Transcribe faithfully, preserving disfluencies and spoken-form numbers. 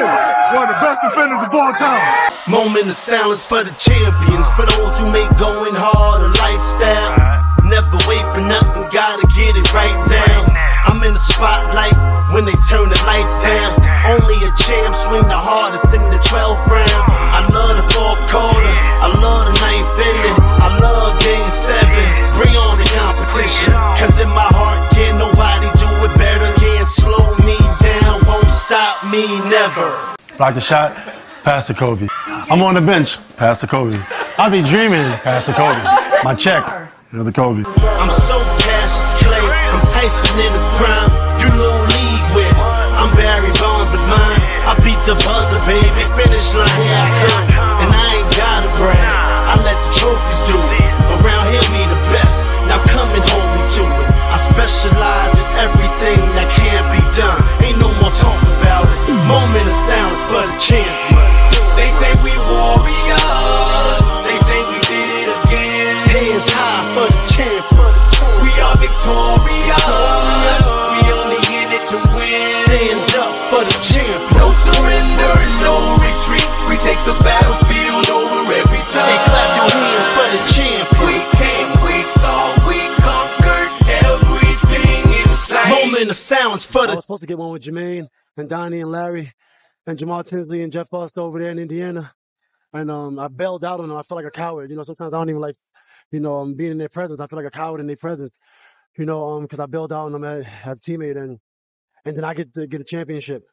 Yeah, one of the best defenders of all time. Moment of silence for the champions, for those who make going hard a lifestyle. Never wait for nothing, gotta get it right now. I'm in the spotlight when they turn the lights down. Only a champ swing the hardest in the twelfth round. I love the fourth quarter, I love the ninth inning, I love game seven. Bring on the competition, cause in my heart can't nobody do it better. Can't slow me down, won't stop me never. Block the shot, pass to Kobe. I'm on the bench, pass to Kobe. I'll be dreaming, pass to Kobe. My check, you're the Kobe. I'm so Cassius Clay, I'm Tyson in his prime. You little league with, I'm Barry Bonds with mine. I beat the buzzer, baby, finish line, here I come. And I ain't gotta brag, I let the trophies do it. Around here we the best, now come and hold me to it. I specialize in everything that can't be done. Ain't no more talking about it. Moment of silence for the champion. They say we warriors, they say we did it again. Hands high for the champion. We are victorious, we only in it to win. Stand up for the champion. No surrender, no retreat. We take the battlefield over every time. Hey, clap your hands for the champion. We came, we saw, we conquered everything in sight. Moment of silence for I the was supposed to get one with Jermaine and Donnie and Larry and Jamal Tinsley and Jeff Foster over there in Indiana. And um, I bailed out on them. I feel like a coward. You know, sometimes I don't even like, you know, um, being in their presence. I feel like a coward in their presence, you know, um, because I bailed out on them as, as a teammate. And, and then I get to get a championship.